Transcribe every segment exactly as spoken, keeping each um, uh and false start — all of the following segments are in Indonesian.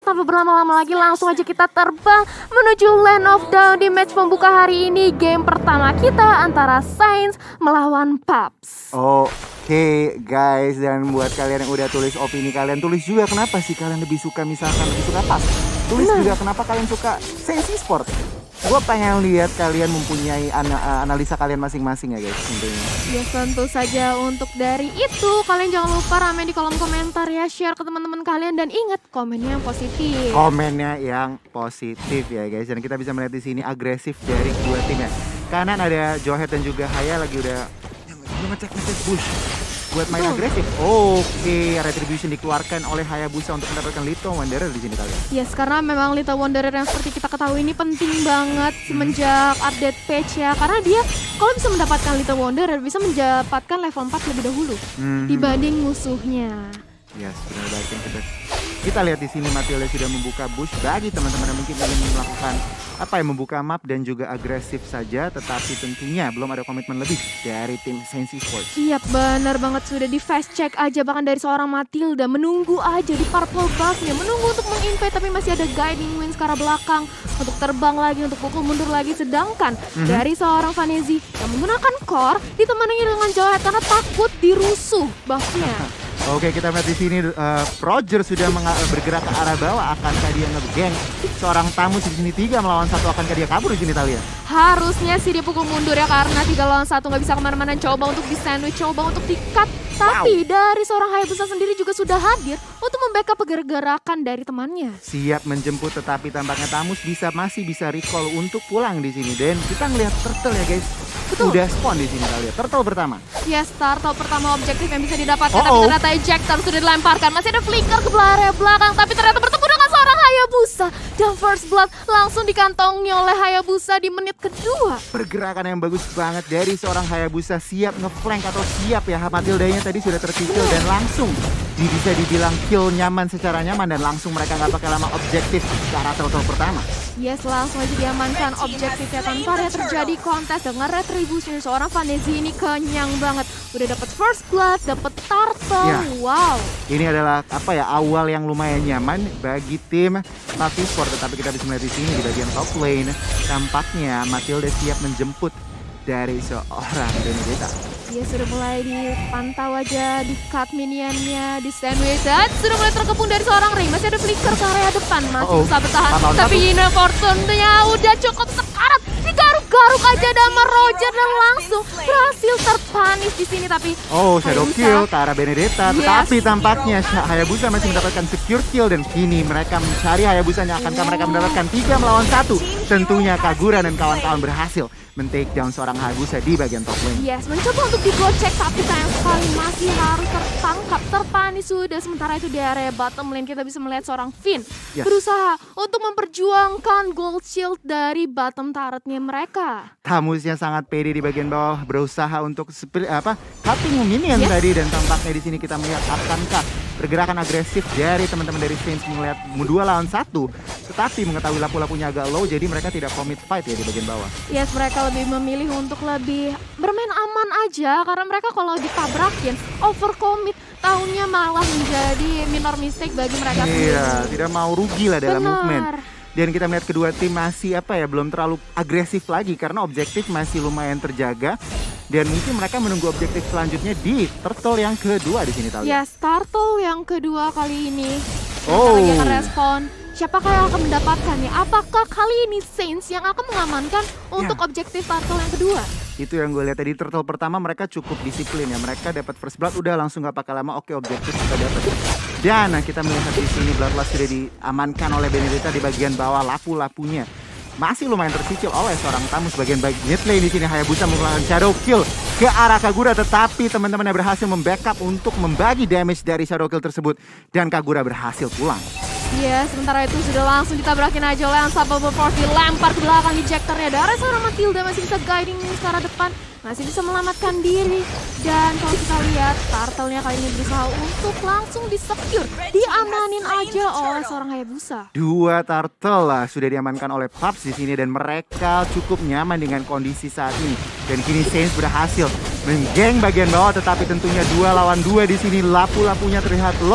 tanpa berlama-lama lagi langsung aja kita terbang menuju Land of Dawn di match pembuka hari ini. Game pertama kita antara Saints melawan Paps. Oke okay, guys, dan buat kalian yang udah tulis opini kalian, tulis juga kenapa sih kalian lebih suka misalkan lebih suka Paps. Tulis nah. juga kenapa kalian suka Saints Esports. Gue pengen lihat kalian mempunyai ana analisa kalian masing-masing ya guys tentunya. Ya tentu saja untuk dari itu kalian jangan lupa ramen di kolom komentar ya, share ke teman-teman kalian dan ingat komennya yang positif. Komennya yang positif ya guys, dan kita bisa melihat di sini agresif dari dua tim ya. Kanan ada Johet dan juga Haya lagi udah ngecek-ngecek push buat main Betul. agresif. Oke, okay. Retribution dikeluarkan oleh Hayabusa untuk mendapatkan Little Wanderer di sini kalian. Yes, karena memang Little Wanderer yang seperti kita ketahui ini penting banget semenjak update patch ya. Karena dia kalau bisa mendapatkan Little Wanderer bisa mendapatkan level empat lebih dahulu mm-hmm. dibanding musuhnya. Yes, benar banget kita. Kita lihat di sini Matilda sudah membuka bush bagi teman-teman yang mungkin ingin melakukan apa ya, membuka map dan juga agresif saja, tetapi tentunya belum ada komitmen lebih dari tim Saints Esports. Iya benar banget, sudah di fast check aja bahkan dari seorang Matilda, menunggu aja di purple buffnya, menunggu untuk menginvade tapi masih ada guiding winds ke arah belakang untuk terbang lagi, untuk pukul mundur lagi, sedangkan mm-hmm. dari seorang Vanezi yang menggunakan core ditemani dengan Johet karena takut dirusuh buffnya. Oke, kita melihat di sini uh, Roger sudah bergerak ke arah bawah. Akankah dia nge-gang seorang tamu di sini tiga melawan satu? Akankah dia kabur di sini Talia? Harusnya sih dia pukul mundur ya, karena tiga lawan satu nggak bisa kemana-mana. Coba untuk di sandwich, coba untuk di-cut. Tapi wow. dari seorang Hayabusa sendiri juga sudah hadir untuk membackup pergerakan dari temannya. Siap menjemput, tetapi tampaknya Tamus bisa masih bisa recall untuk pulang di sini. Dan kita ngelihat turtle ya guys. Betul. Udah spawn di sini kalian. Turtle pertama. Yes, turtle pertama objektif yang bisa didapatkan, oh, tapi oh. ternyata ejector sudah dilemparkan. Masih ada flicker ke area belakang, tapi ternyata bertemu dengan seorang Hayabusa. Dan first blood langsung dikantongi oleh Hayabusa di menit kedua. Pergerakan yang bagus banget dari seorang Hayabusa, siap ngeflank atau siap ya. Matildanya tadi sudah tercicil dan langsung bisa dibilang kill nyaman secara nyaman, dan langsung mereka nggak pakai lama objektif ke arah turtle pertama. Yes, langsung aja diamankan objektifnya tanpa ada terjadi kontes dengan retribution. Seorang Vanezi ini kenyang banget. Udah dapat first blood, dapat turtle. Ya. Wow. Ini adalah apa ya, awal yang lumayan nyaman bagi tim Paps Esports. Tetapi kita bisa melihat di sini di bagian top lane tampaknya Matilda siap menjemput dari seorang Benedetta. Dia sudah mulai dipantau aja, di cut minionnya, di sandwich, dan sudah mulai terkepung dari seorang Ring. Masih ada flicker ke area depan, masih oh, bisa bertahan. Tapi Yuna Fortune-nya udah cukup sekarat, digaruk-garuk aja sama Roger dan langsung berhasil terpanis di sini. Tapi oh, shadow kill ke arah Benedetta, yes. Tetapi tampaknya Hayabusa masih mendapatkan secure kill, dan kini mereka mencari Hayabusanya. Akankah mereka mendapatkan tiga melawan satu? Tentunya Kagura dan kawan-kawan berhasil men-take down seorang Hayabusa di bagian top lane. Yes, mencoba untuk di-gocek tapi sayang sekali masih harus tertangkap, terpanis sudah. Sementara itu di area bottom lane kita bisa melihat seorang Finn yes. berusaha untuk memperjuangkan gold shield dari bottom turretnya mereka. Tamusnya sangat pede di bagian bawah, berusaha untuk apa cutting minion yes. tadi, dan tampaknya di sini kita melihat akankah pergerakan agresif dari teman-teman dari Saints melihat dua lawan satu, tetapi mengetahui lapu-lapunya agak low, jadi mereka tidak commit fight ya di bagian bawah. Yes, mereka lebih memilih untuk lebih bermain aman aja, karena mereka kalau ditabrakin over commit tahunnya malah menjadi minor mistake bagi mereka sendiri. Iya, tidak mau rugi lah dalam Benar. movement. Dan kita melihat kedua tim masih apa ya, belum terlalu agresif lagi karena objektif masih lumayan terjaga. Dan mungkin mereka menunggu objektif selanjutnya di turtle yang kedua di sini Talia. Yes, turtle yang kedua kali ini. Oh. Lagi akan respon. Siapakah yang akan mendapatkannya? Apakah kali ini Saints yang akan mengamankan untuk ya. objektif turtle yang kedua? Itu yang gue lihat tadi, turtle pertama mereka cukup disiplin ya. Mereka dapat first blood udah langsung gak pakai lama, oke objektif kita dapat. Dan kita melihat di sini Bloodlust sudah diamankan oleh Benedetta di bagian bawah, lapu-lapunya masih lumayan tercicil oleh seorang Tamus bagian baik mid lane. Di sini Hayabusa melakukan shadow kill ke arah Kagura, tetapi teman-temannya berhasil membackup untuk membagi damage dari shadow kill tersebut, dan Kagura berhasil pulang. Iya, sementara itu sudah langsung ditabrakin aja oleh Unstoppable Force, dilempar ke belakang ejectornya. Dari seorang Matilda masih bisa guiding ke arah depan, masih bisa melamatkan diri. Dan kalau kita lihat, turtle-nya kali ini berusaha untuk langsung di-secure, diamanin aja oleh seorang Hayabusa. Dua turtle lah sudah diamankan oleh Paps di sini, dan mereka cukup nyaman dengan kondisi saat ini. Dan kini Saints berhasil menggeng bagian bawah, tetapi tentunya dua lawan dua di sini, lapu-lapunya terlihat low.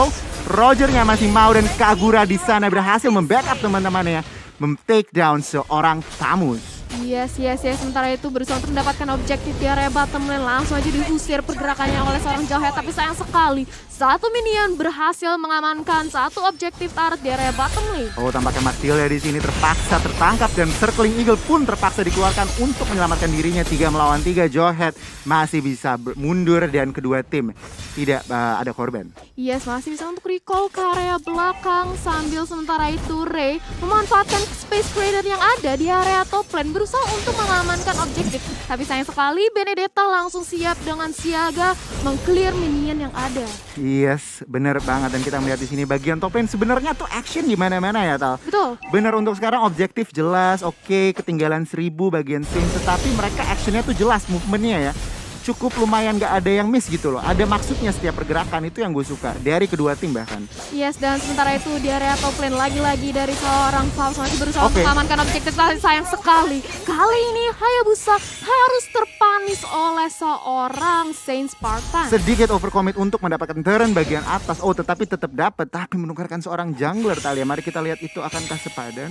Rogernya masih mau dan Kagura di sana berhasil membackup teman-temannya, mem-take down seorang Tamus. Yes, yes, yes. Sementara itu berusaha untuk mendapatkan objektif di area bottom lane. Langsung aja diusir pergerakannya oleh seorang Jauhead. Tapi sayang sekali, satu minion berhasil mengamankan satu objektif turret di area bottom lane. Oh, tampaknya Matilda di sini terpaksa tertangkap dan Circling Eagle pun terpaksa dikeluarkan untuk menyelamatkan dirinya. Tiga melawan tiga, Jauhead masih bisa mundur dan kedua tim tidak uh, ada korban. Yes, masih bisa untuk recall ke area belakang. Sambil sementara itu Ray memanfaatkan Space Crater yang ada di area top lane, berusaha untuk mengamankan objektif. Tapi sayang sekali Benedetta langsung siap dengan siaga meng-clear minion yang ada. Yes, bener banget. Dan kita melihat di sini bagian top lane sebenarnya tuh action di mana-mana ya, Tal. Betul. Bener, untuk sekarang objektif jelas, oke, ketinggalan seribu bagian Saints, tetapi mereka actionnya tuh jelas, movementnya ya. Cukup lumayan gak ada yang miss gitu loh. Ada maksudnya setiap pergerakan, itu yang gue suka dari kedua tim bahkan. Yes, dan sementara itu di area top lane lagi-lagi dari seorang Faust masih berusaha okay. untuk mengamankan objektif. Sayang sekali, kali ini Hayabusa harus terpanis oleh seorang Saint Spartan. Sedikit overcommit untuk mendapatkan turn bagian atas. Oh, tetapi tetap dapat, tapi menukarkan seorang jungler, Talia. Mari kita lihat itu akankah sepadan.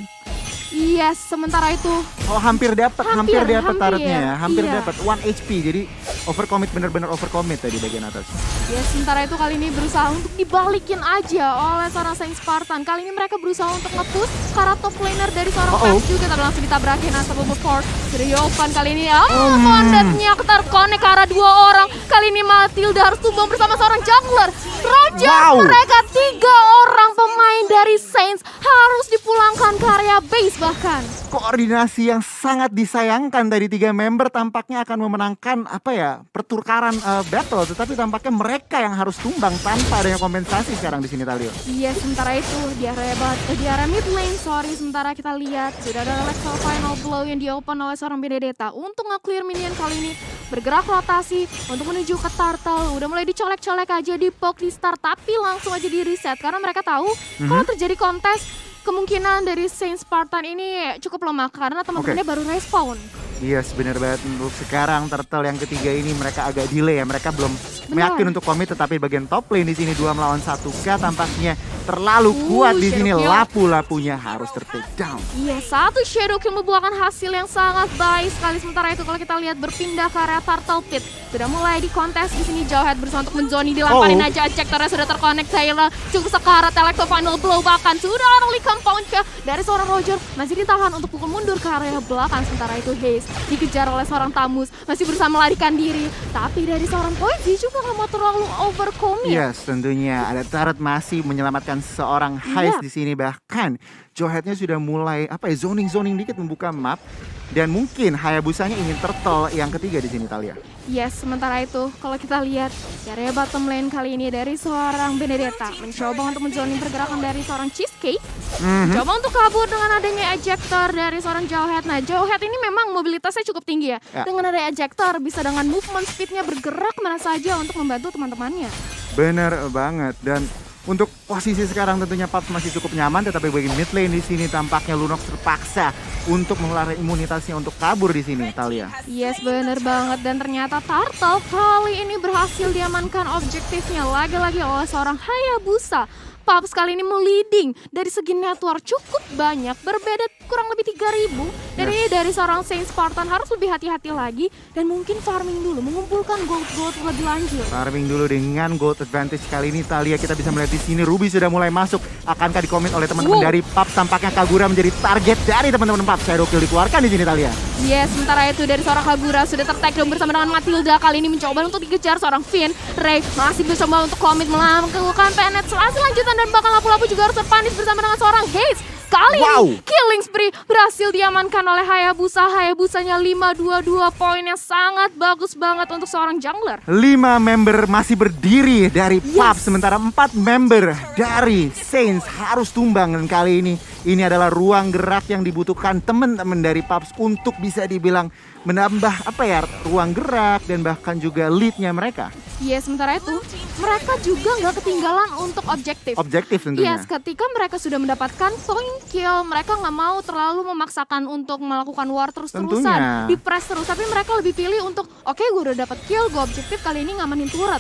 Yes, sementara itu oh hampir dapat, hampir, hampir dapat turretnya ya, hampir iya. dapat one H P. Jadi overcommit, bener-bener overcommit tadi bagian atas. Yes, sementara itu kali ini berusaha untuk dibalikin aja oleh seorang Saint Spartan. Kali ini mereka berusaha untuk nge-push ke arah top laner dari seorang uh -oh. Pax juga, tapi langsung ditabrakin Unstoppable Force. Sudah Yovan kali ini, ah oh, Mondetnya terkonek ke arah dua orang. Kali ini Matilda harus tumbang bersama seorang jungler. Roger, wow. mereka tiga orang pemain dari Saints harus dipulangkan ke area base bahkan. Koordinasi yang sangat disayangkan dari tiga member tampaknya akan memenangkan apa ya pertukaran uh, battle, tetapi tampaknya mereka yang harus tumbang tanpa adanya kompensasi sekarang di sini, Talio. Iya, sementara itu di area eh, di area mid lane, sorry, sementara kita lihat sudah ada Lethal Final Blow yang diopen oleh seorang Benedetta untuk nge-clear minion. Kali ini bergerak rotasi untuk menuju ke Turtle. Udah mulai dicolek-colek aja di poke di start, tapi langsung aja di reset karena mereka tahu mm-hmm. kalau terjadi kontes kemungkinan dari Saint Spartan ini cukup lemah karena teman-temannya okay. baru respawn. Yes, benar banget. Untuk sekarang Turtle yang ketiga ini mereka agak delay ya. Mereka belum Benar. yakin untuk komit, tetapi bagian top lane di sini dua melawan satu K tampaknya terlalu kuat uh, di sini. Lapu-lapunya harus ter-take down. Iya, satu Shadow Kill membuahkan hasil yang sangat baik sekali. Sementara itu kalau kita lihat berpindah ke area Turtle Pit, sudah mulai di kontes di sini. Jauhead berusaha untuk menzoni, dilamparin oh. aja ejectornya sudah terkonek. Taylor cukup sekarat, Electro Final Blow bahkan sudah early compound ke dari seorang Roger, masih ditahan untuk pukul mundur ke area belakang. Sementara itu Haze dikejar oleh seorang Tamus, masih berusaha melarikan diri, tapi dari seorang Poizi juga nggak mau terlalu overcommit. Yes, tentunya ada turret masih menyelamatkan seorang Haze yep. di sini. Bahkan Jauheadnya sudah mulai apa ya zoning-zoning dikit membuka map, dan mungkin Hayabusanya ingin turtle yang ketiga di sini, Talia. Yes, sementara itu kalau kita lihat di area bottom lane kali ini dari seorang Benedetta mencoba untuk menzoning pergerakan dari seorang Cheesecake, mm-hmm. coba untuk kabur dengan adanya ejector dari seorang Jauhead. Nah, Jauhead ini memang mobilitasnya cukup tinggi ya. ya. Dengan ada ejector bisa dengan movement speednya bergerak kemana saja untuk membantu teman-temannya. Bener banget. Dan untuk posisi sekarang tentunya Paps masih cukup nyaman, tetapi bagi mid lane di sini tampaknya Lunox terpaksa untuk mengeluarkan imunitasnya untuk kabur di sini, Talia. Yes, bener banget. Dan ternyata Turtle kali ini berhasil diamankan objektifnya lagi-lagi oleh seorang Hayabusa. Paps kali ini meliding dari segi network cukup banyak, berbeda kurang lebih tiga ribu. Dan yes. ini dari seorang Saint Spartan harus lebih hati-hati lagi dan mungkin farming dulu, mengumpulkan gold-gold lebih lanjut. Farming dulu dengan gold advantage kali ini, Talia. Kita bisa melihat di sini Ruby sudah mulai masuk. Akankah dikomit oleh teman-teman wow. dari Paps? Tampaknya Kagura menjadi target dari teman-teman Paps. Shadow Kill dikeluarkan di sini, Talia. Yes, sementara itu dari seorang Kagura sudah ter-tag down bersama dengan Matilda. Kali ini mencoba untuk dikejar seorang Finn. Ray masih mencoba untuk komit melakukan penetrasi lanjutan, dan bahkan lapu-lapu juga harus terpanis bersama dengan seorang Haze. Kali wow. ini killing spree berhasil diamankan oleh Hayabusa. Hayabusanya lima dua dua, poinnya sangat bagus banget untuk seorang jungler. lima member masih berdiri dari yes. Paps, sementara empat member dari Saints harus tumbang. Dan kali ini ini adalah ruang gerak yang dibutuhkan teman-teman dari Paps untuk bisa dibilang menambah apa ya ruang gerak dan bahkan juga leadnya mereka. Yes, sementara itu mereka juga nggak ketinggalan untuk objektif. Objektif tentunya. Yes, ketika mereka sudah mendapatkan point kill, mereka nggak mau terlalu memaksakan untuk melakukan war terus-terusan, di press terus. Tapi mereka lebih pilih untuk, oke okay, gue udah dapat kill, gue objektif kali ini ngamanin turret.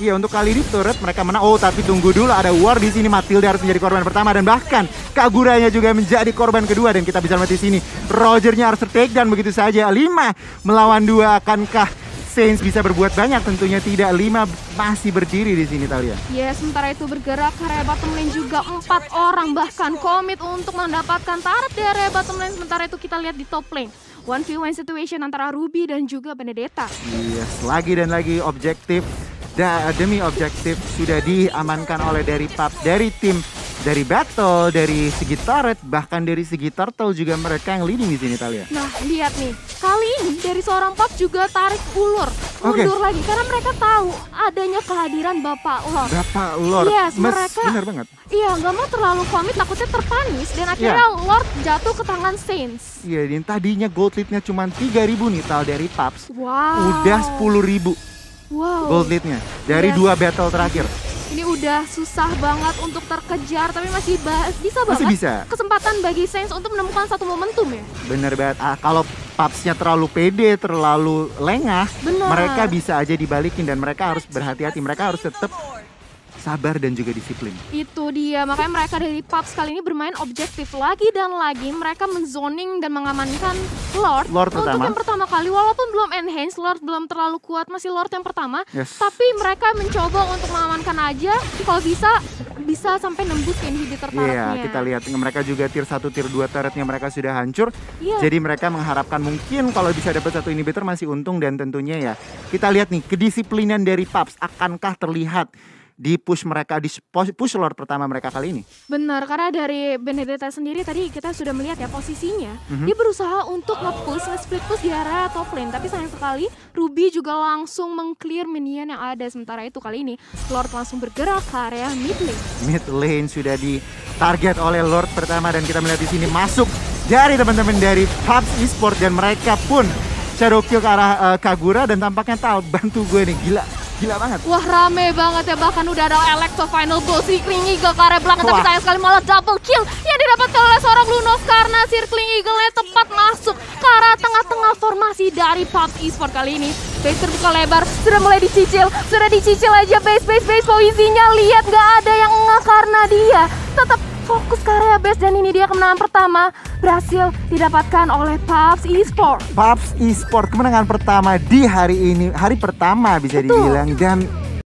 Iya, untuk kali ini turret mereka menang. Oh, tapi tunggu dulu, ada war di sini. Matilda harus menjadi korban pertama dan bahkan Kaguranya juga menjadi korban kedua, dan kita bisa melihat di sini Rogernya harus take down begitu saja. lima melawan dua, akankah Saints bisa berbuat banyak? Tentunya tidak. Lima masih berdiri di sini, Talia. Ya, sementara itu bergerak ke area bottom lane juga empat orang bahkan komit untuk mendapatkan turret di area bottom lane. Sementara itu kita lihat di top lane, one v one situation antara Ruby dan juga Benedetta. Yes, lagi dan lagi objektif da, demi objektif sudah diamankan oleh dari Paps, dari tim, dari battle, dari segi turret, bahkan dari segi turtle juga mereka yang leading di sini, Talia. Nah, lihat nih, kali ini dari seorang Paps juga tarik ulur, Oke. mundur lagi karena mereka tahu adanya kehadiran Bapak Lord. Bapak Lord, Yes, Mas, mereka- benar banget. Iya, nggak mau terlalu komit, takutnya terpanis dan akhirnya Lord jatuh ke tangan Saints. Iya, yang tadinya gold lead-nya cuma tiga ribu nih, Tal, dari Paps. Wow. Udah sepuluh ribu Wow. gold lead-nya dari Yes. dua battle terakhir. Ini udah susah banget untuk terkejar, tapi masih ba- bisa Masih banget. bisa. Kesempatan bagi Saints untuk menemukan satu momentum ya. Bener banget. Ah, kalau Papsnya terlalu pede, terlalu lengah, Benar. mereka bisa aja dibalikin dan mereka harus berhati-hati. Mereka harus tetap sabar dan juga disiplin. Itu dia, makanya mereka dari Paps kali ini bermain objektif lagi dan lagi. Mereka menzoning dan mengamankan Lord, Lord untuk pertama. yang pertama kali. Walaupun belum enhance, Lord belum terlalu kuat, masih Lord yang pertama. Yes. Tapi mereka mencoba untuk mengamankan aja. Kalau bisa, bisa sampai nembus inhibitor turretnya. Iya, kita lihat mereka juga tier satu, tier dua turretnya mereka sudah hancur. Iya. Jadi mereka mengharapkan mungkin kalau bisa dapat satu inhibitor masih untung, dan tentunya ya kita lihat nih kedisiplinan dari Paps akankah terlihat di push mereka, di push Lord pertama mereka kali ini. Benar, karena dari Benedetta sendiri tadi kita sudah melihat ya posisinya. Mhm. Dia berusaha untuk nge-push, nge-split push di area top lane. Tapi sayang sekali Ruby juga langsung meng-clear minion yang ada. Sementara itu kali ini Lord langsung bergerak ke area mid lane. Mid lane sudah di target oleh Lord pertama, dan kita melihat di sini masuk dari teman-teman dari Paps Esports, dan mereka pun shadow kill ke arah uh, Kagura, dan tampaknya Tal bantu gue nih, gila. Gila banget. Wah, rame banget ya, bahkan udah ada Electro Final Goal Circling Eagle ke area belakang. Tapi Wah. sayang sekali malah double kill yang didapatkan oleh seorang Lunos karena Circling Eagle-nya tepat masuk ke arah tengah-tengah formasi dari Paps Esports kali ini. Base terbuka lebar, sudah mulai dicicil, sudah dicicil aja base, base, base posisinya. Lihat gak ada yang ngeh karena dia tetap fokus ke area base, dan ini dia kemenangan pertama berhasil didapatkan oleh Paps Esports. Paps Esports kemenangan pertama di hari ini, hari pertama bisa Betul. dibilang, dan